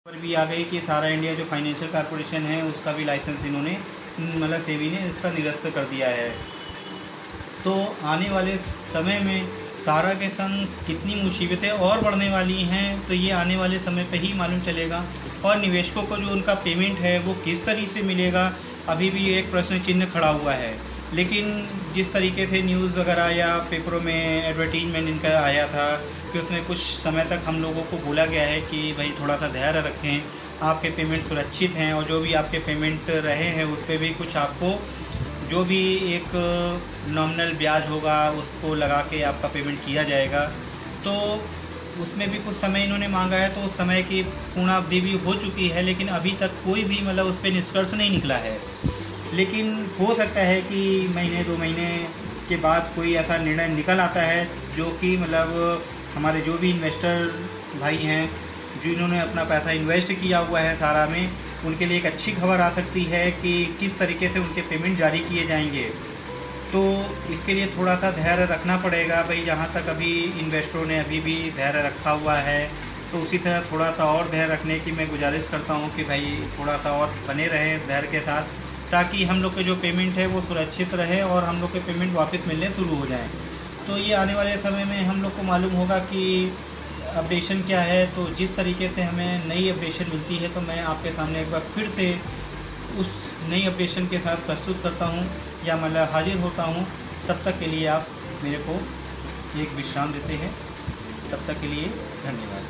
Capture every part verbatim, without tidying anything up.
पर भी आ गई कि सारा इंडिया जो फाइनेंशियल कॉरपोरेशन है उसका भी लाइसेंस इन्होंने मतलब सेबी ने इसका निरस्त कर दिया है। तो आने वाले समय में सारा के संग कितनी मुसीबतें और बढ़ने वाली हैं तो ये आने वाले समय पे ही मालूम चलेगा। और निवेशकों को जो उनका पेमेंट है वो किस तरीके से मिलेगा, अभी भी एक प्रश्न चिन्ह खड़ा हुआ है। लेकिन जिस तरीके से न्यूज़ वगैरह या पेपरों में एडवर्टीजमेंट इनका आया था कि उसमें कुछ समय तक हम लोगों को बोला गया है कि भाई थोड़ा सा धैर्य रखें, आपके पेमेंट सुरक्षित हैं और जो भी आपके पेमेंट रहे हैं उस पर भी कुछ आपको जो भी एक नॉमिनल ब्याज होगा उसको लगा के आपका पेमेंट किया जाएगा। तो उसमें भी कुछ समय इन्होंने मांगा है, तो उस समय की पूर्णावधि भी हो चुकी है, लेकिन अभी तक कोई भी मतलब उस पर निष्कर्ष नहीं निकला है। लेकिन हो सकता है कि महीने दो महीने के बाद कोई ऐसा निर्णय निकल आता है जो कि मतलब हमारे जो भी इन्वेस्टर भाई हैं जिन्होंने अपना पैसा इन्वेस्ट किया हुआ है सारा में, उनके लिए एक अच्छी खबर आ सकती है कि किस तरीके से उनके पेमेंट जारी किए जाएंगे। तो इसके लिए थोड़ा सा धैर्य रखना पड़ेगा भाई। जहाँ तक अभी इन्वेस्टरों ने अभी भी धैर्य रखा हुआ है तो उसी तरह थोड़ा सा और धैर्य रखने की मैं गुजारिश करता हूँ कि भाई थोड़ा सा और बने रहें धैर्य के साथ, ताकि हम लोग के जो पेमेंट है वो सुरक्षित रहे और हम लोग के पेमेंट वापस मिलने शुरू हो जाएं। तो ये आने वाले समय में हम लोग को मालूम होगा कि अपडेशन क्या है। तो जिस तरीके से हमें नई अपडेशन मिलती है तो मैं आपके सामने एक बार फिर से उस नई अपडेशन के साथ प्रस्तुत करता हूँ या मतलब हाजिर होता हूँ। तब तक के लिए आप मेरे को एक विश्राम देते हैं। तब तक के लिए धन्यवाद।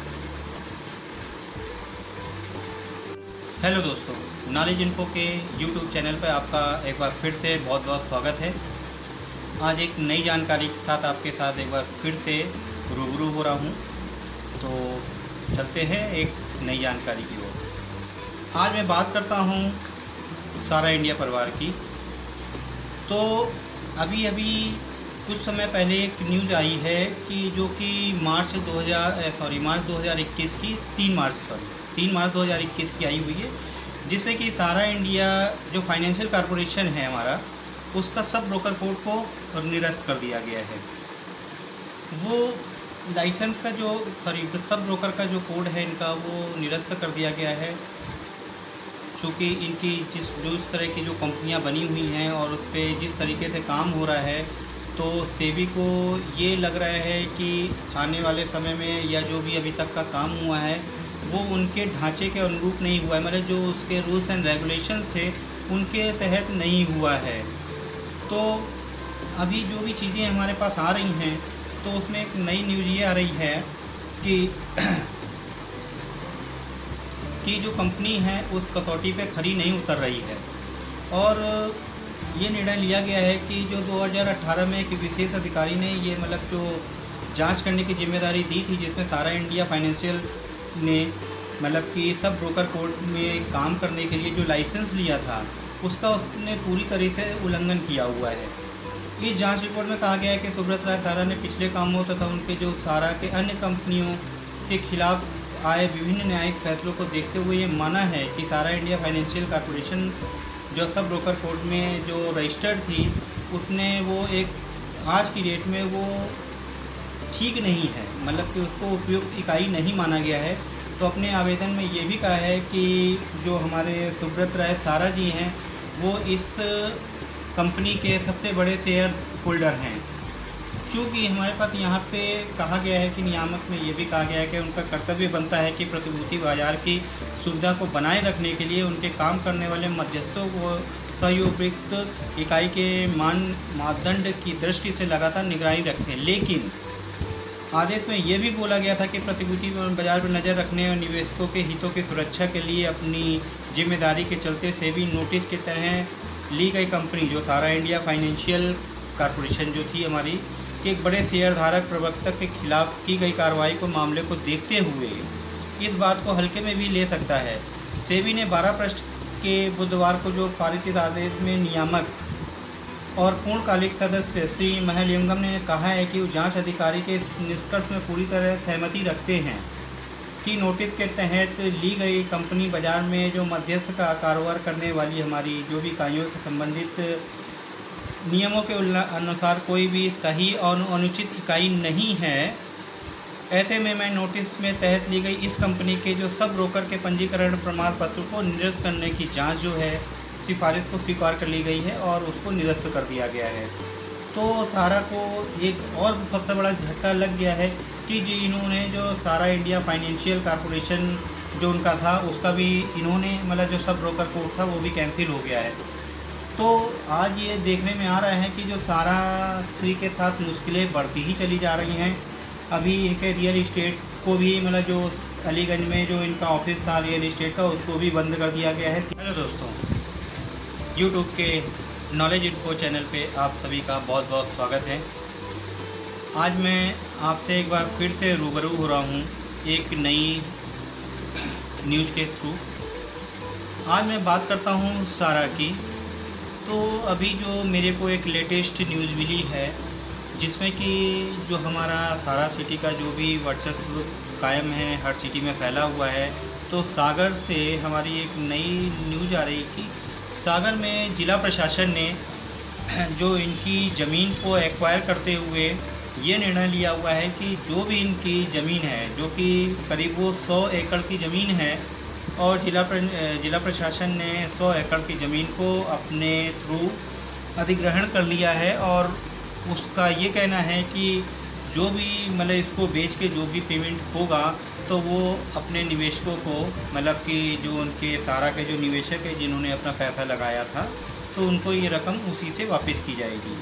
हेलो दोस्तों, नॉलेज इन्फो के यूट्यूब चैनल पर आपका एक बार फिर से बहुत बहुत स्वागत है। आज एक नई जानकारी के साथ आपके साथ एक बार फिर से रूबरू हो रहा हूँ। तो चलते हैं एक नई जानकारी की ओर। आज मैं बात करता हूँ सारा इंडिया परिवार की। तो अभी अभी कुछ समय पहले एक न्यूज़ आई है कि जो कि मार्च दो हज़ार सॉरी मार्च दो हज़ार इक्कीस की तीन मार्च सॉरी तीन मार्च दो हज़ार इक्कीस की आई हुई है, जिसमें कि सारा इंडिया जो फाइनेंशियल कॉरपोरेशन है हमारा, उसका सब ब्रोकर कोड को निरस्त कर दिया गया है। वो लाइसेंस का जो सॉरी सब ब्रोकर का जो कोड है इनका वो निरस्त कर दिया गया है, चूँकि इनकी जिस जो इस तरह की जो कंपनियां बनी हुई हैं और उस पर जिस तरीके से काम हो रहा है, तो सेबी को ये लग रहा है कि आने वाले समय में या जो भी अभी तक का काम हुआ है वो उनके ढांचे के अनुरूप नहीं हुआ है, मतलब जो उसके रूल्स एंड रेगुलेशंस थे उनके तहत नहीं हुआ है। तो अभी जो भी चीज़ें हमारे पास आ रही हैं तो उसमें एक नई न्यूज़ ये आ रही है कि कि जो कंपनी है उस कसौटी पे खरी नहीं उतर रही है। और ये निर्णय लिया गया है कि जो दो हज़ार अठारह में एक विशेष अधिकारी ने ये मतलब जो जांच करने की जिम्मेदारी दी थी, जिसमें सारा इंडिया फाइनेंशियल ने मतलब कि सब ब्रोकर कोड में काम करने के लिए जो लाइसेंस लिया था उसका उसने पूरी तरह से उल्लंघन किया हुआ है। इस जांच रिपोर्ट में कहा गया है कि सुब्रत राय सारा ने पिछले कामों तथा उनके जो सारा के अन्य कंपनियों के खिलाफ आए विभिन्न न्यायिक फैसलों को देखते हुए ये माना है कि सारा इंडिया फाइनेंशियल कॉरपोरेशन जो सब ब्रोकर कोड में जो रजिस्टर्ड थी उसने वो एक आज की डेट में वो ठीक नहीं है, मतलब कि उसको उपयुक्त इकाई नहीं माना गया है। तो अपने आवेदन में ये भी कहा है कि जो हमारे सुब्रत राय सारा जी हैं वो इस कंपनी के सबसे बड़े शेयर होल्डर हैं। चूँकि हमारे पास यहाँ पे कहा गया है कि नियामक में ये भी कहा गया है कि उनका कर्तव्य बनता है कि प्रतिभूति बाजार की सुविधा को बनाए रखने के लिए उनके काम करने वाले मध्यस्थों को सहयोगयुक्त इकाई के मान मापदंड की दृष्टि से लगातार निगरानी रखें। लेकिन आदेश में ये भी बोला गया था कि प्रतिभूति बाजार पर नज़र रखने और निवेशकों के हितों की सुरक्षा के लिए अपनी जिम्मेदारी के चलते सेबी नोटिस की तरह ली गई कंपनी जो सारा इंडिया फाइनेंशियल कॉरपोरेशन जो थी हमारी, एक बड़े शेयरधारक प्रवक्तक के खिलाफ की गई कार्रवाई को मामले को देखते हुए इस बात को हल्के में भी ले सकता है। सेबी ने बारह पृष्ठ के बुधवार को जो पारित आदेश में नियामक और पूर्णकालिक सदस्य श्री महलिंगम ने कहा है कि वो जांच अधिकारी के इस निष्कर्ष में पूरी तरह सहमति रखते हैं कि नोटिस के तहत ली गई कंपनी बाजार में जो मध्यस्थ का कारोबार करने वाली हमारी जो भी इकाइयों से संबंधित नियमों के अनुसार कोई भी सही और अनुचित इकाई नहीं है। ऐसे में मैं नोटिस में तहत ली गई इस कंपनी के जो सब ब्रोकर के पंजीकरण प्रमाण पत्र को निरस्त करने की जांच जो है सिफारिश को स्वीकार कर ली गई है और उसको निरस्त कर दिया गया है। तो सारा को एक और सबसे बड़ा झटका लग गया है कि जी इन्होंने जो सारा इंडिया फाइनेंशियल कॉरपोरेशन जो उनका था उसका भी इन्होंने मतलब जो सब ब्रोकर कोड था वो भी कैंसिल हो गया है। तो आज ये देखने में आ रहा है कि जो सारा श्री के साथ मुश्किलें बढ़ती ही चली जा रही हैं। अभी इनके रियल इस्टेट को भी मतलब जो अलीगंज में जो इनका ऑफिस था रियल इस्टेट का उसको भी बंद कर दिया गया है। हेलो दोस्तों, यूट्यूब के नॉलेज इन्फो चैनल पे आप सभी का बहुत बहुत स्वागत है। आज मैं आपसे एक बार फिर से रूबरू हो रहा हूँ एक नई न्यूज़ के थ्रू। आज मैं बात करता हूँ सारा की। तो अभी जो मेरे को एक लेटेस्ट न्यूज़ मिली है जिसमें कि जो हमारा सारा सिटी का जो भी वर्चस्व कायम है हर सिटी में फैला हुआ है, तो सागर से हमारी एक नई न्यूज़ आ रही थी। सागर में ज़िला प्रशासन ने जो इनकी ज़मीन को एक्वायर करते हुए ये निर्णय लिया हुआ है कि जो भी इनकी ज़मीन है जो कि करीब वो सौ एकड़ की ज़मीन है और जिला जिला प्रशासन ने सौ एकड़ की ज़मीन को अपने थ्रू अधिग्रहण कर लिया है और उसका ये कहना है कि जो भी मतलब इसको बेच के जो भी पेमेंट होगा तो वो अपने निवेशकों को मतलब कि जो उनके सारा के जो निवेशक है जिन्होंने अपना पैसा लगाया था तो उनको ये रकम उसी से वापस की जाएगी।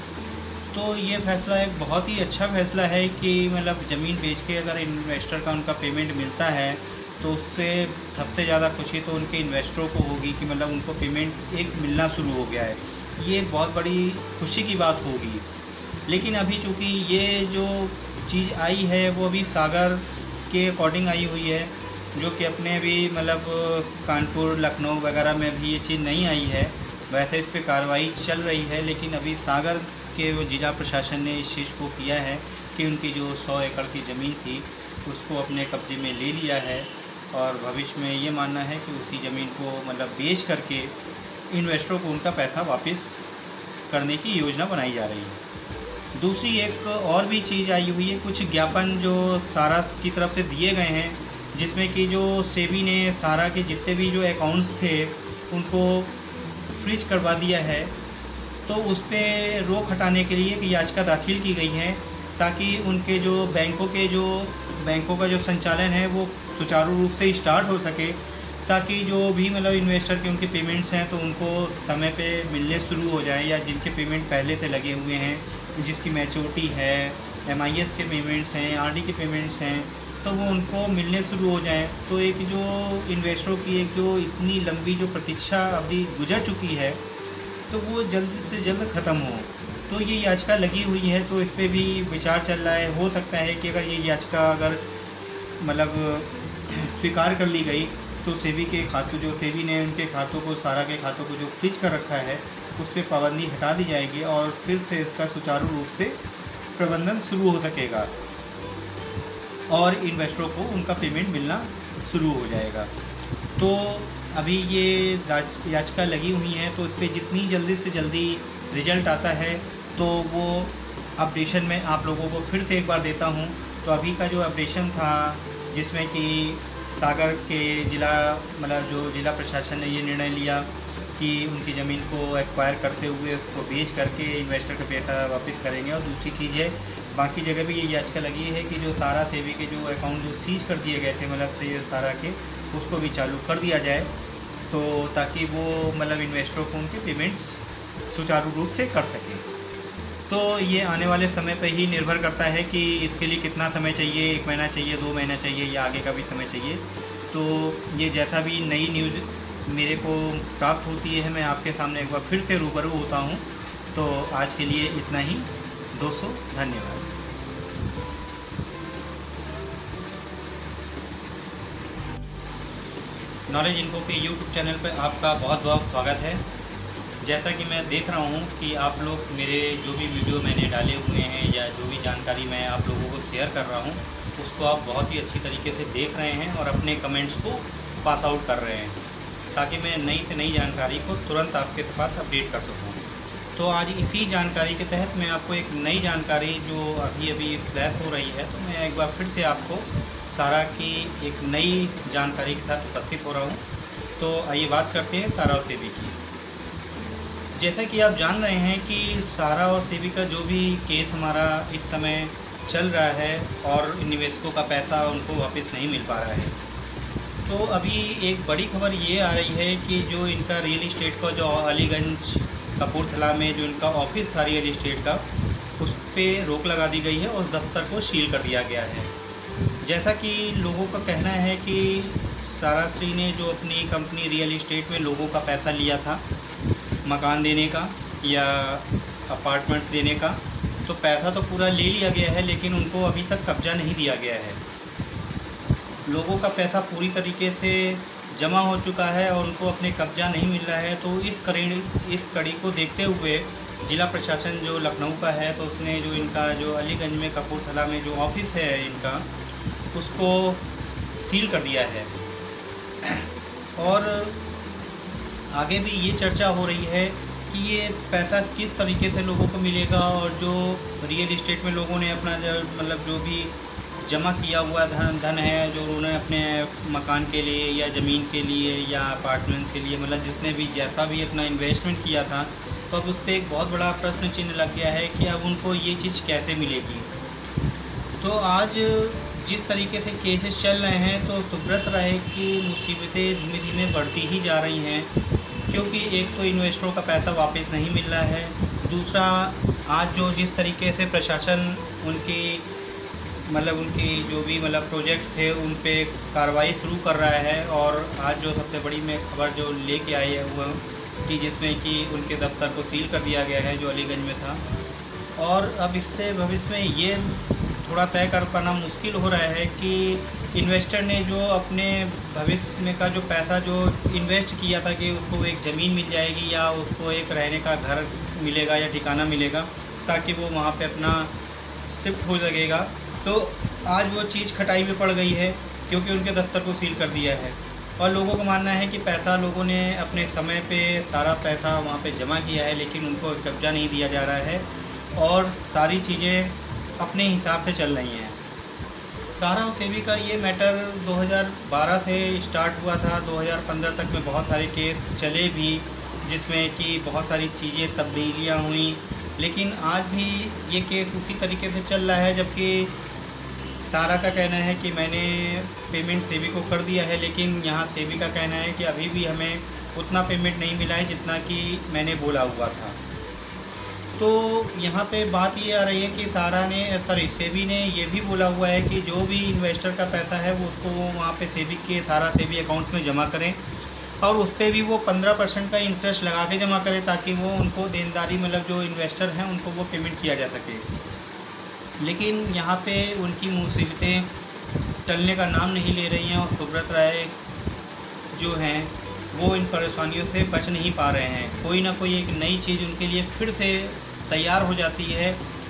तो ये फैसला एक बहुत ही अच्छा फैसला है कि मतलब ज़मीन बेच के अगर इन्वेस्टर का उनका पेमेंट मिलता है तो उससे सबसे ज़्यादा खुशी तो उनके इन्वेस्टरों को होगी कि मतलब उनको पेमेंट एक मिलना शुरू हो गया है। ये बहुत बड़ी खुशी की बात होगी। लेकिन अभी चूँकि ये जो चीज़ आई है वो अभी सागर के अकॉर्डिंग आई हुई है, जो कि अपने भी मतलब कानपुर लखनऊ वगैरह में भी ये चीज़ नहीं आई है। वैसे इस पर कार्रवाई चल रही है, लेकिन अभी सागर के जिला प्रशासन ने इस चीज़ को किया है कि उनकी जो सौ एकड़ की ज़मीन थी उसको अपने कब्जे में ले लिया है और भविष्य में ये मानना है कि उसी ज़मीन को मतलब बेच करके इन्वेस्टरों को उनका पैसा वापस करने की योजना बनाई जा रही है। दूसरी एक और भी चीज़ आई हुई है, कुछ ज्ञापन जो सारा की तरफ से दिए गए हैं जिसमें कि जो सेबी ने सारा के जितने भी जो अकाउंट्स थे उनको फ्रीज करवा दिया है। तो उस पर रोक हटाने के लिए एक याचिका दाखिल की गई है ताकि उनके जो बैंकों के जो बैंकों का जो संचालन है वो सुचारू रूप से स्टार्ट हो सके, ताकि जो भी मतलब इन्वेस्टर के उनके पेमेंट्स हैं तो उनको समय पे मिलने शुरू हो जाए, या जिनके पेमेंट पहले से लगे हुए हैं जिसकी मैच्योरिटी है, एमआईएस के पेमेंट्स हैं, आरडी के पेमेंट्स हैं, तो वो उनको मिलने शुरू हो जाएं। तो एक जो इन्वेस्टरों की एक जो इतनी लंबी जो प्रतीक्षा अवधि गुजर चुकी है तो वो जल्द से जल्द ख़त्म हो। तो ये याचिका लगी हुई है, तो इस पर भी विचार चल रहा है। हो सकता है कि अगर ये याचिका अगर मतलब स्वीकार कर ली गई तो सेबी के खातों जो सेबी ने उनके खातों को सारा के खातों को जो फ्रीज कर रखा है उस पर पाबंदी हटा दी जाएगी और फिर से इसका सुचारू रूप से प्रबंधन शुरू हो सकेगा और इन्वेस्टरों को उनका पेमेंट मिलना शुरू हो जाएगा। तो अभी ये याचिका लगी हुई है, तो इस पर जितनी जल्दी से जल्दी रिजल्ट आता है तो वो अपडेशन में आप लोगों को फिर से एक बार देता हूँ। तो अभी का जो अपडेशन था जिसमें कि सागर के ज़िला मतलब जो ज़िला प्रशासन ने ये निर्णय लिया कि उनकी ज़मीन को एक्वायर करते हुए उसको बेच करके इन्वेस्टर का पैसा वापस करेंगे। और दूसरी चीज़ है, बाकी जगह भी ये याचिका लगी है कि जो सारा सेबी के जो अकाउंट जो सीज कर दिए गए थे मतलब से सारा के उसको भी चालू कर दिया जाए, तो ताकि वो मतलब इन्वेस्टरों को उनके पेमेंट्स सुचारू रूप से कर सकें। तो ये आने वाले समय पर ही निर्भर करता है कि इसके लिए कितना समय चाहिए, एक महीना चाहिए, दो महीना चाहिए या आगे का भी समय चाहिए। तो ये जैसा भी नई न्यूज़ मेरे को प्राप्त होती है मैं आपके सामने एक बार फिर से रूबरू होता हूँ। तो आज के लिए इतना ही दोस्तों, धन्यवाद। नॉलेज इन्फो के यूट्यूब चैनल पर आपका बहुत बहुत स्वागत है। जैसा कि मैं देख रहा हूँ कि आप लोग मेरे जो भी वीडियो मैंने डाले हुए हैं या जो भी जानकारी मैं आप लोगों को शेयर कर रहा हूँ उसको आप बहुत ही अच्छी तरीके से देख रहे हैं और अपने कमेंट्स को पास आउट कर रहे हैं, ताकि मैं नई से नई जानकारी को तुरंत आपके पास अपडेट कर सकूँ। तो आज इसी जानकारी के तहत मैं आपको एक नई जानकारी जो अभी अभी फ्लैश हो रही है, तो मैं एक बार फिर से आपको सारा की एक नई जानकारी के साथ उपस्थित हो रहा हूँ। तो आइए बात करते हैं सारा और सेबी की। जैसा कि आप जान रहे हैं कि सारा और सेबी का जो भी केस हमारा इस समय चल रहा है और निवेशकों का पैसा उनको वापस नहीं मिल पा रहा है, तो अभी एक बड़ी खबर ये आ रही है कि जो इनका रियल इस्टेट का जो अलीगंज कपूरथला में जो इनका ऑफिस था रियल इस्टेट का, उस पर रोक लगा दी गई है और दफ्तर को सील कर दिया गया है। जैसा कि लोगों का कहना है कि सारा श्री ने जो अपनी कंपनी रियल इस्टेट में लोगों का पैसा लिया था मकान देने का या अपार्टमेंट्स देने का, तो पैसा तो पूरा ले लिया गया है, लेकिन उनको अभी तक कब्जा नहीं दिया गया है। लोगों का पैसा पूरी तरीके से जमा हो चुका है और उनको अपने कब्जा नहीं मिल रहा है। तो इस कड़ी इस कड़ी को देखते हुए जिला प्रशासन जो लखनऊ का है, तो उसने जो इनका जो अलीगंज में कपूरथला में जो ऑफिस है इनका, उसको सील कर दिया है। और आगे भी ये चर्चा हो रही है कि ये पैसा किस तरीके से लोगों को मिलेगा, और जो रियल इस्टेट में लोगों ने अपना मतलब जो भी जमा किया हुआ धन धन है, जो उन्होंने अपने मकान के लिए या ज़मीन के लिए या अपार्टमेंट्स के लिए, मतलब जिसने भी जैसा भी अपना इन्वेस्टमेंट किया था, तो अब उस पर एक बहुत बड़ा प्रश्न चिन्ह लग गया है कि अब उनको ये चीज़ कैसे मिलेगी। तो आज जिस तरीके से केसेस चल रहे हैं, तो सुब्रत राय की मुसीबतें धीमे धीमे बढ़ती ही जा रही हैं, क्योंकि एक तो इन्वेस्टरों का पैसा वापस नहीं मिल रहा है, दूसरा आज जो जिस तरीके से प्रशासन उनकी मतलब उनकी जो भी मतलब प्रोजेक्ट थे उन पे कार्रवाई शुरू कर रहा है। और आज जो सबसे बड़ी मैं खबर जो लेके आई है वो कि जिसमें कि उनके दफ्तर को सील कर दिया गया है जो अलीगंज में था। और अब इससे भविष्य में ये थोड़ा तय कर पाना मुश्किल हो रहा है कि इन्वेस्टर ने जो अपने भविष्य में का जो पैसा जो इन्वेस्ट किया था कि उसको एक ज़मीन मिल जाएगी या उसको एक रहने का घर मिलेगा या ठिकाना मिलेगा ताकि वो वहाँ पे अपना शिफ्ट हो सकेगा, तो आज वो चीज़ खटाई में पड़ गई है क्योंकि उनके दफ्तर को सील कर दिया है। और लोगों का मानना है कि पैसा लोगों ने अपने समय पे सारा पैसा वहाँ पे जमा किया है, लेकिन उनको कब्जा नहीं दिया जा रहा है और सारी चीज़ें अपने हिसाब से चल रही हैं। सारा और सेबी का ये मैटर दो हज़ार बारह से स्टार्ट हुआ था, दो हज़ार पंद्रह तक में बहुत सारे केस चले भी, जिसमें कि बहुत सारी चीज़ें तब्दीलियाँ हुई, लेकिन आज भी ये केस उसी तरीके से चल रहा है। जबकि सारा का कहना है कि मैंने पेमेंट सेबी को कर दिया है, लेकिन यहाँ सेबी का कहना है कि अभी भी हमें उतना पेमेंट नहीं मिला है जितना कि मैंने बोला हुआ था। तो यहाँ पे बात ये आ रही है कि सारा ने सॉरी सेबी ने ये भी बोला हुआ है कि जो भी इन्वेस्टर का पैसा है वो उसको वहाँ पे सेबी के सारा सेबी अकाउंट्स में जमा करें और उस पर भी वो पंद्रह परसेंट का इंटरेस्ट लगा के जमा करें ताकि वो उनको देनदारी मतलब जो इन्वेस्टर हैं उनको वो पेमेंट किया जा सके। लेकिन यहाँ पे उनकी मुसीबतें टलने का नाम नहीं ले रही हैं और सुब्रत राय जो हैं वो इन परेशानियों से बच नहीं पा रहे हैं। कोई ना कोई एक नई चीज़ उनके लिए फिर से तैयार हो जाती है,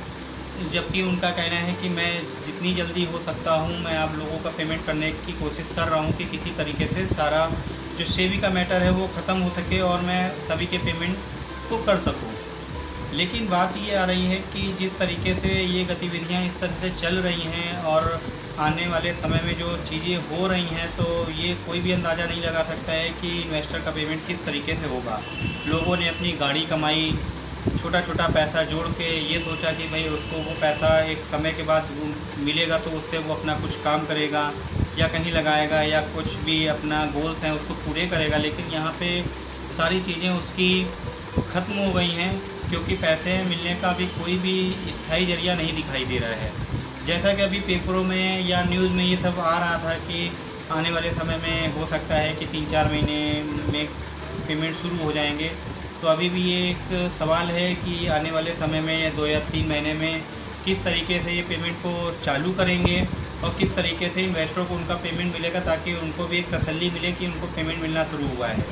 जबकि उनका कहना है कि मैं जितनी जल्दी हो सकता हूँ मैं आप लोगों का पेमेंट करने की कोशिश कर रहा हूँ कि किसी तरीके से सारा जो सेबी का मैटर है वो ख़त्म हो सके और मैं सभी के पेमेंट को कर सकूँ। लेकिन बात ये आ रही है कि जिस तरीके से ये गतिविधियाँ इस तरह से चल रही हैं और आने वाले समय में जो चीज़ें हो रही हैं, तो ये कोई भी अंदाज़ा नहीं लगा सकता है कि इन्वेस्टर का पेमेंट किस तरीके से होगा। लोगों ने अपनी गाड़ी कमाई, छोटा छोटा पैसा जोड़ के ये सोचा कि भाई उसको वो पैसा एक समय के बाद मिलेगा तो उससे वो अपना कुछ काम करेगा या कहीं लगाएगा या कुछ भी अपना गोल्स हैं उसको पूरे करेगा। लेकिन यहाँ पे सारी चीज़ें उसकी ख़त्म हो गई हैं क्योंकि पैसे मिलने का भी कोई भी स्थायी जरिया नहीं दिखाई दे रहा है। जैसा कि अभी पेपरों में या न्यूज़ में ये सब आ रहा था कि आने वाले समय में हो सकता है कि तीन चार महीने में पेमेंट शुरू हो जाएंगे, तो अभी भी ये एक सवाल है कि आने वाले समय में या दो या तीन महीने में किस तरीके से ये पेमेंट को चालू करेंगे और किस तरीके से इन्वेस्टरों को उनका पेमेंट मिलेगा ताकि उनको भी एक तसल्ली मिले कि उनको पेमेंट मिलना शुरू हुआ है।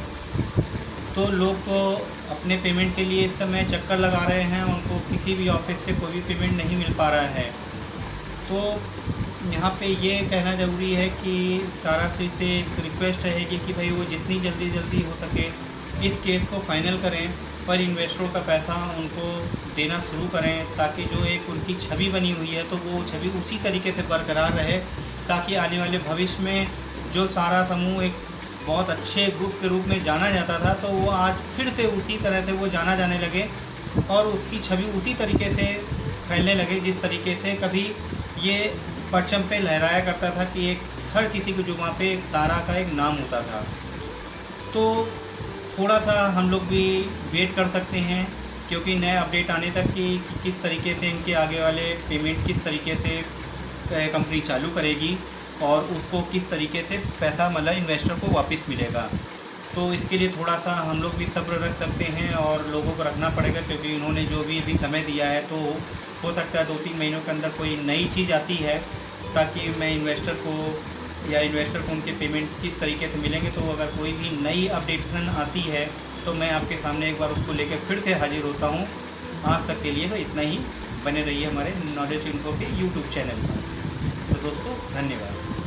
तो लोग तो अपने पेमेंट के लिए इस समय चक्कर लगा रहे हैं, उनको किसी भी ऑफिस से कोई भी पेमेंट नहीं मिल पा रहा है। तो यहाँ पे ये कहना ज़रूरी है कि सारा श्री से एक रिक्वेस्ट रहेगी कि भाई वो जितनी जल्दी जल्दी हो सके इस केस को फाइनल करें पर इन्वेस्टरों का पैसा उनको देना शुरू करें, ताकि जो एक उनकी छवि बनी हुई है तो वो छवि उसी तरीके से बरकरार रहे, ताकि आने वाले भविष्य में जो सारा समूह एक बहुत अच्छे ग्रुप के रूप में जाना जाता था, तो वो आज फिर से उसी तरह से वो जाना जाने लगे और उसकी छवि उसी तरीके से फैलने लगे जिस तरीके से कभी ये परचम पे लहराया करता था कि एक हर किसी की जुबां पे एक सारा का एक नाम होता था। तो थोड़ा सा हम लोग भी वेट कर सकते हैं, क्योंकि नए अपडेट आने तक कि किस तरीके से इनके आगे वाले पेमेंट किस तरीके से कंपनी चालू करेगी और उसको किस तरीके से पैसा मतलब इन्वेस्टर को वापस मिलेगा। तो इसके लिए थोड़ा सा हम लोग भी सब्र रख सकते हैं और लोगों को रखना पड़ेगा, क्योंकि इन्होंने जो भी अभी समय दिया है तो हो सकता है दो तीन महीनों के अंदर कोई नई चीज़ आती है, ताकि मैं इन्वेस्टर को या इन्वेस्टर को उनके पेमेंट किस तरीके से मिलेंगे। तो अगर कोई भी नई अपडेशन आती है तो मैं आपके सामने एक बार उसको लेकर फिर से हाजिर होता हूँ। आज तक के लिए तो इतना ही। बने रहिए हमारे नॉलेज इन्फो के यूट्यूब चैनल पर। तो दोस्तों धन्यवाद।